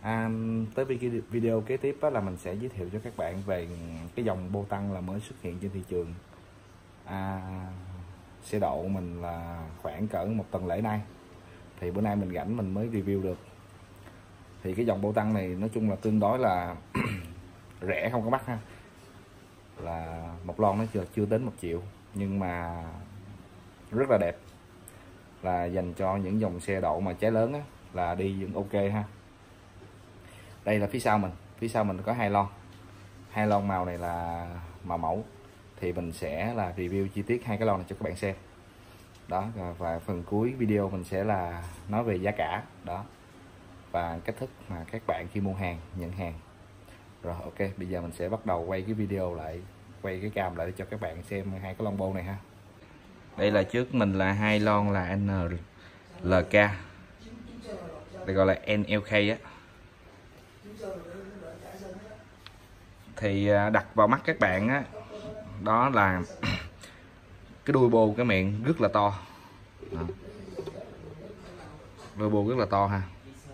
Tới video kế tiếp là mình sẽ giới thiệu cho các bạn về cái dòng bô tăng là mới xuất hiện trên thị trường. Xe độ mình là khoảng cỡ một tuần lễ nay, thì bữa nay mình rảnh mình mới review được. Thì cái dòng bô tăng này nói chung là tương đối là rẻ, không có mắc ha, là một lon nó chưa đến 1 triệu, nhưng mà rất là đẹp, là dành cho những dòng xe độ mà cháy lớn á, là đi vẫn ok ha. Đây là phía sau mình có hai lon màu này là màu mẫu, thì mình sẽ là review chi tiết hai cái lon này cho các bạn xem đó. Và phần cuối video mình sẽ là nói về giá cả đó, và cách thức mà các bạn khi mua hàng, nhận hàng. Rồi ok, bây giờ mình sẽ bắt đầu quay cái video lại, quay cái cam lại để cho các bạn xem hai cái lon bô này ha. Đây là trước mình là hai lon là NLK, đây gọi là NLK á. Thì đặt vào mắt các bạn á, đó là cái đuôi bô, cái miệng rất là to đó. Đuôi bô rất là to ha.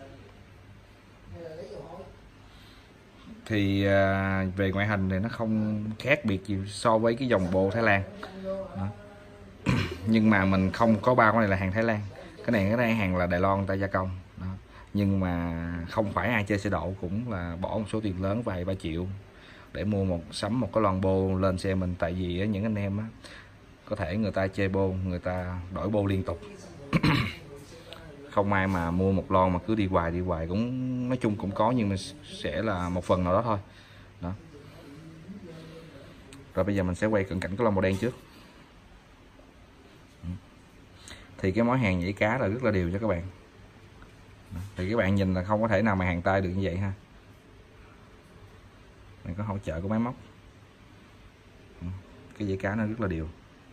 Thì về ngoại hình thì nó không khác biệt gì so với cái dòng bô Thái Lan đó. Nhưng mà mình không có bao cái này là hàng Thái Lan, cái này hàng là Đài Loan người ta gia công đó. Nhưng mà không phải ai chơi xe độ cũng là bỏ một số tiền lớn vài 3 triệu để mua sắm một cái lon bô lên xe mình. Tại vì những anh em á, có thể người ta chơi bô, người ta đổi bô liên tục không ai mà mua một lon mà cứ đi hoài cũng nói chung cũng có, nhưng mà sẽ là một phần nào đó thôi đó. Rồi bây giờ mình sẽ quay cận cảnh cái lon màu đen trước. Thì cái mối hàng nhảy cá là rất là đều cho các bạn. Thì các bạn nhìn là không có thể nào mà hàng tay được như vậy ha. Mình có hỗ trợ của máy móc, cái dãy cá nó rất là đều.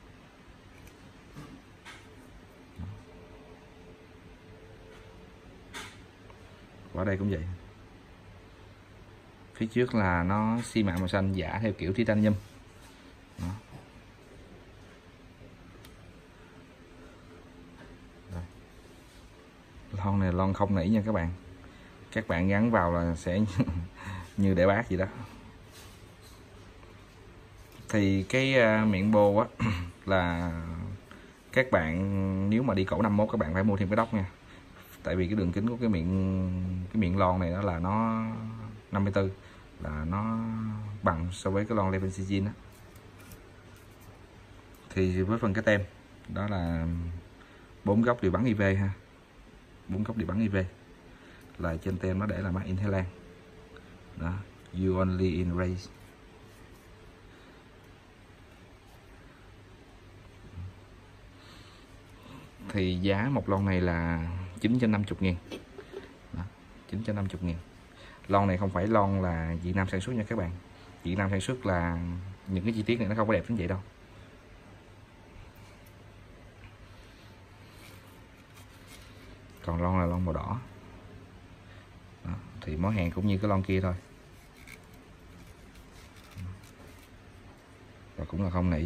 Ở đây cũng vậy. Phía trước là nó xi mạ màu xanh giả theo kiểu titanium đó. Lon này lon không nỉ nha các bạn. Các bạn gắn vào là sẽ như để bát gì đó. Thì cái miệng bô á là các bạn nếu mà đi cổ 51 các bạn phải mua thêm cái đốc nha. Tại vì cái đường kính của cái miệng lon này đó là nó 54, là nó bằng so với cái lon Levensigin á. Thì với phần cái tem đó là 4 góc đều bắn IV ha, 4 góc đều bắn IV, là trên tem nó để là Made in Thái Lan đó, you only in race. Thì giá một lon này là 950.000 đó, 950.000. Lon này không phải lon là Việt Nam sản xuất nha các bạn. Việt Nam sản xuất là những cái chi tiết này nó không có đẹp đến vậy đâu. Còn lon là lon màu đỏ đó. Thì món hàng cũng như cái lon kia thôi, và cũng là không nỉ.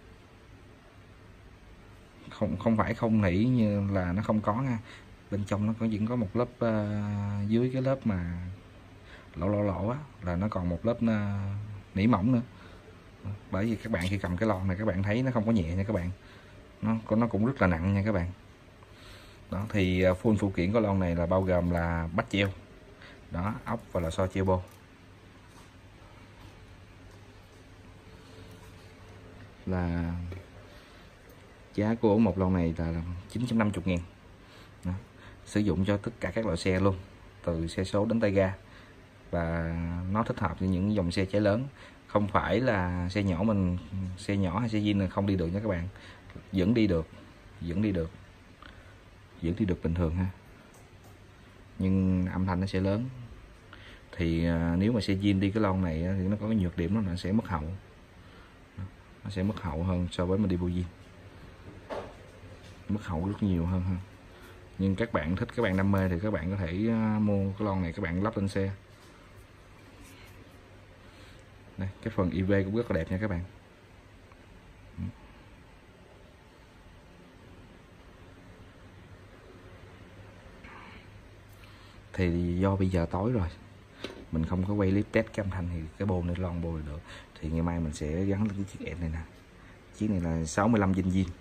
Không phải không nỉ như là nó không có nha, bên trong nó vẫn có một lớp dưới cái lớp mà lỗ á, là nó còn một lớp nỉ mỏng nữa. Bởi vì các bạn khi cầm cái lon này các bạn thấy nó không có nhẹ nha các bạn, nó cũng rất là nặng nha các bạn đó. Thì full phụ kiện của lon này là bao gồm là bách treo đó, ốc và lò xo treo bô. Là giá của một lon này là 950.000 đó. Sử dụng cho tất cả các loại xe luôn, từ xe số đến tay ga, và nó thích hợp với những dòng xe cháy lớn. Không phải là xe nhỏ hay xe zin là không đi được nha các bạn, vẫn đi được bình thường ha, nhưng âm thanh nó sẽ lớn. Thì nếu mà xe zin đi cái lon này thì nó có cái nhược điểm đó là sẽ mất hậu, nó sẽ mất hậu hơn so với mình đi bô zin, mất hậu rất nhiều hơn ha. Nhưng các bạn thích, các bạn đam mê thì các bạn có thể mua cái lon này các bạn lắp lên xe. Đây, cái phần IV cũng rất là đẹp nha các bạn. Thì do bây giờ tối rồi mình không có quay clip test cái âm thanh thì cái bô này lon bô được, thì ngày mai mình sẽ gắn lên cái chiếc ẹn này nè. Chiếc này là 65 dinh zin,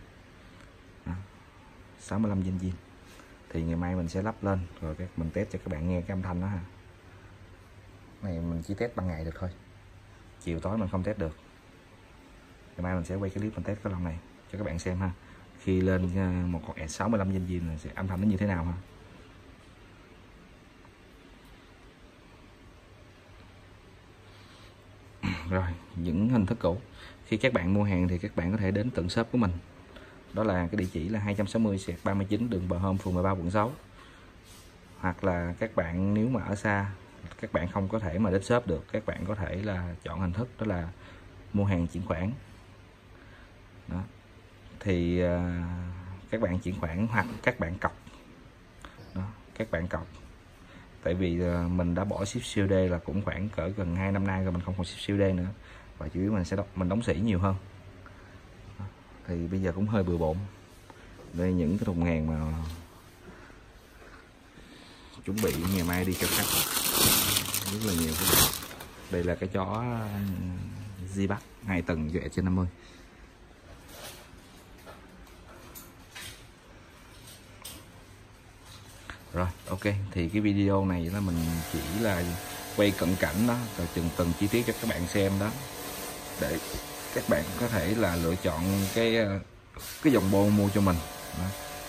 65 dinh zin. Thì ngày mai mình sẽ lắp lên rồi mình test cho các bạn nghe cái âm thanh đó ha. Này mình chỉ test ban ngày được thôi, chiều tối mình không test được. Ngày mai mình sẽ quay cái clip mình test cái lon này cho các bạn xem ha. Khi lên một con ẹn 65 dinh zin sẽ âm thanh nó như thế nào ha. Rồi, những hình thức cũ. Khi các bạn mua hàng thì các bạn có thể đến tận shop của mình. Đó là cái địa chỉ là 260/39 đường Bờ Hôm, phường 13, quận 6. Hoặc là các bạn nếu mà ở xa, các bạn không có thể mà đến shop được, các bạn có thể là chọn hình thức đó là mua hàng chuyển khoản. Đó. Thì các bạn chuyển khoản hoặc các bạn cọc. Đó, các bạn cọc. Tại vì mình đã bỏ ship COD là cũng khoảng cỡ gần 2 năm nay rồi, mình không còn ship COD nữa, và chủ yếu mình đóng sỉ nhiều hơn. Thì bây giờ cũng hơi bừa bộn. Đây những cái thùng hàng mà chuẩn bị ngày mai đi cho khách rất là nhiều. Đây là cái chó Zibac 2 tầng dọa trên 50. Rồi, ok, thì cái video này là mình chỉ là quay cận cảnh đó, rồi từng chi tiết cho các bạn xem đó, để các bạn có thể là lựa chọn cái dòng bô mua cho mình đó.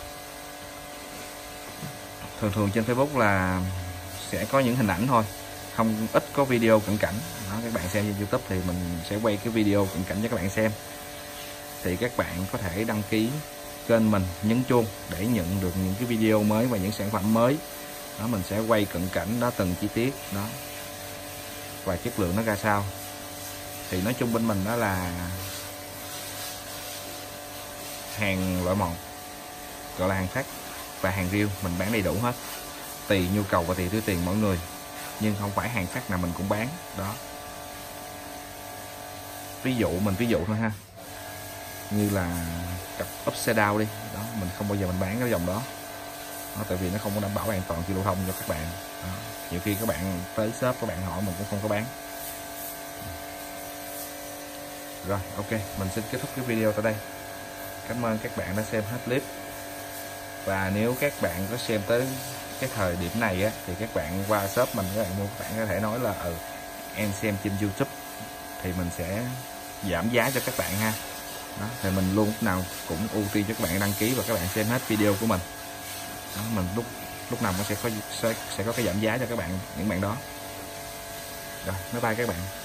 Thường trên Facebook là sẽ có những hình ảnh thôi, không ít có video cận cảnh đó. Các bạn xem trên YouTube thì mình sẽ quay cái video cận cảnh cho các bạn xem. Thì các bạn có thể đăng ký kênh mình, nhấn chuông để nhận được những cái video mới và những sản phẩm mới đó. Mình sẽ quay cận cảnh đó, từng chi tiết đó và chất lượng nó ra sao. Thì nói chung bên mình đó là hàng loại 1, gọi là hàng phát và hàng riêu, mình bán đầy đủ hết, tùy nhu cầu và tùy túi tiền mỗi người, nhưng không phải hàng phát nào mình cũng bán đó. Ví dụ thôi ha, như là cặp upside down đi đó, mình không bao giờ mình bán cái dòng đó. Tại vì nó không có đảm bảo an toàn khi lưu thông cho các bạn đó. Nhiều khi các bạn tới shop các bạn hỏi mình cũng không có bán. Rồi, ok, mình xin kết thúc cái video tại đây. Cảm ơn các bạn đã xem hết clip. Và nếu các bạn có xem tới cái thời điểm này á, thì các bạn qua shop mình, các bạn mua, các bạn có thể nói là em xem trên YouTube thì mình sẽ giảm giá cho các bạn ha. Đó, thì mình luôn lúc nào cũng ưu tiên cho các bạn đăng ký và các bạn xem hết video của mình. Đó, mình lúc nào cũng sẽ có cái giảm giá cho các bạn, những bạn đó. Rồi, bye bye các bạn.